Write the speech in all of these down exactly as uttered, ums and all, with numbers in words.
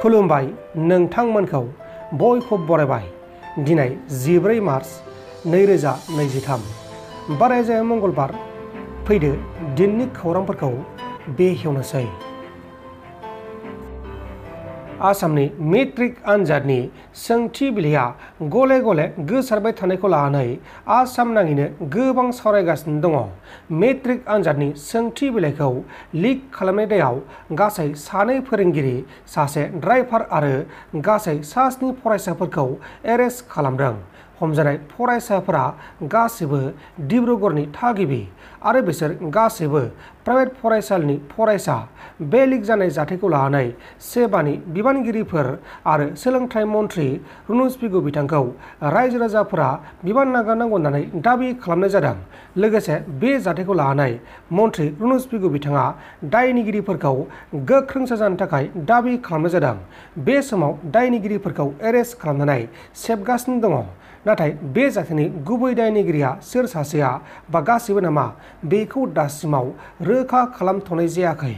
खुलुमबाय नोंथांमोनखौ बयखौबो बरायबाय। दिनै जिब्रै मार्च नैरोजा नैजिथाम बारायजाया मंगलबार। फैदो दिननि खौरांफोरखौ बेखेवनोसै। आसामनि मेट्रिक आनजादनि सोंथि बिलाइया गले गले गोसारबाय थानायखौ लानानै आसाम नाङैनो गोबां सावरायगासिनो दङ। मेट्रिक आनजादनि सोंथि बिलाइखौ लिक खालामनाय दायाव गासै सानै फोरोंगिरि, सासे ड्राइभार आरो गासै सा स्नि फरायसाफोरखौ एरेस्ट खालामदों। हमजानाय फरायसाफोरा गासैबो डिब्रुगड़नि थागिबि आरो बिसोर गासैबो प्राइभेट फरायसालिनि फरायसा। बे लिक जानाय जाथायखौ लानानै सेबानि बिबानगिरिफोर आरो सोलोंथाइ मन्थ्रि रुनुज पेगु बिथांखौ रायजो राजाफोरा बिबान नागारनांगौ होननानै दाबि खालामनाय जादों। लोगोसे बे जाथायखौ लानानै मन्थ्रि रुनुज पेगु बिथाङा दायनिगिरिफोरखौ गोख्रों साजा होनो थाखाय दाबि खालामनाय जादों। बे समाव दायनिगिरिफोरखौ एरेस्ट खालामनानै सेबगासिनो दङ। नाथाय बे जाथायनि गुबै दायनिगिरिया सोर सासेया बा गासैबो नामा बेखौ दासिमाव रोखा खालामथ'नाय जायाखै।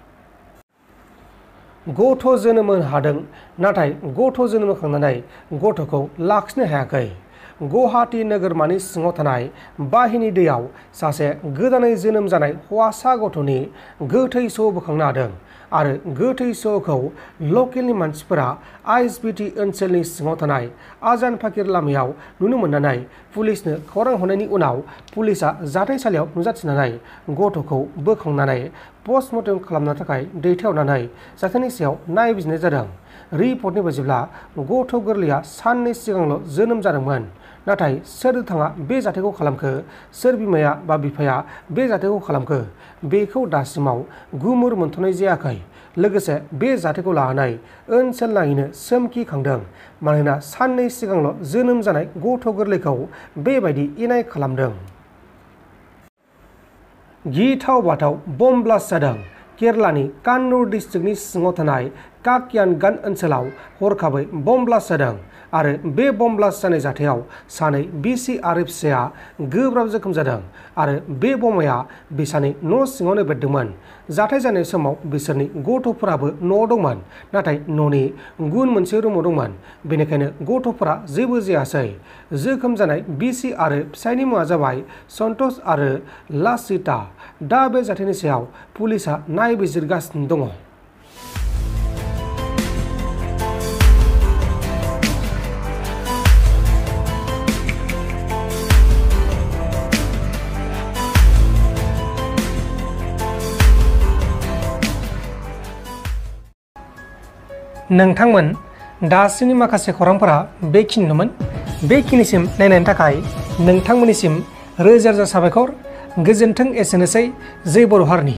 गथ' जोनोम होनो हादों, नाथाय गथ' जोनोम होखांनानै गथ'खौ लाखिनो हायाखै। गुवाहाटी नोगोरमानि सिङाव थानाय बाहिनि दैयाव सासे गोदानै जोनोम जानाय हौवासा गथ'नि गोथै सह बोखांनो हादों आरो गोथै सहखौ लकेलनि मानसिफोरा आइएसबिटि ओनसोलनि सिङाव थानाय आजान फाकिर लामायाव नुनो मोननानै पुलिसनो खौरां हरनायनि उनाव पुलिसा जाथायसालियाव नुजाथिनानै गथ'खौ बोखांनानै पस्टमर्टेम खालामनो थाखाय दैथायहरनानै जाथायनि सायाव नायबिजिरनाय जादों। रिपर्टनि बायदिब्ला गथ' गोरलैया साननै सिगांल' जोनोम जादोंमोन। नाथाय सोर दुथाङा बे जाथायखौ खालामखो, सोर बिमाया बा बिफाया बे जाथायखौ खालामखो बेखौ दासिमाव गुमुर मोनथ'नाय जायाखै। लोगोसे बे जाथायखौ लानानै ओनसोल नाङैनो सोमखिखांदों। मानोना साननै सिगांल' जोनोम जानाय गथ' गोरलैखौ बेबायदि इनाय खालामदों। गिथाव बाथाव बम ब्लास्ट जादों। केरलानि कान्नुर डिस्ट्रिक्टनि सिङाव थानाय काकियानगान ओनसोलाव हरखाबै बम ब्लास्ट जादों आरो बे बम ब्लास्ट जानाय जाथायाव सानै बिसि आरो फिसाया गोब्राब जोखोम जादों आरो बे बमाया बिसानि न' सिङावनो बेरदोंमोन। जाथाय जानाय समाव बिसोरनि गथ'फोराबो न'आव दंमोन, नाथाय न'नि गुबुन मोनसे रुमाव दंमोन। बेनिखायनो गथ'फोरा जेबो जायासै। जोखोम जानाय बिसि आरो फिसायनि मुङा जाबाय सन्तोष आरो लासिता। दा बे जाथायनि सायाव पुलिसा नायबिजिरगासिनो दङ। नोंथांमोन दासिमनि माखासे खौरांफोरा बेखिनिनोमोन। बेखिनिसिम नायनायनि थाखाय नोंथांमोननिसिम रोजा रोजा साबायखर। गोजोन्थों। एसेनोसै। जै बर' हारिनि।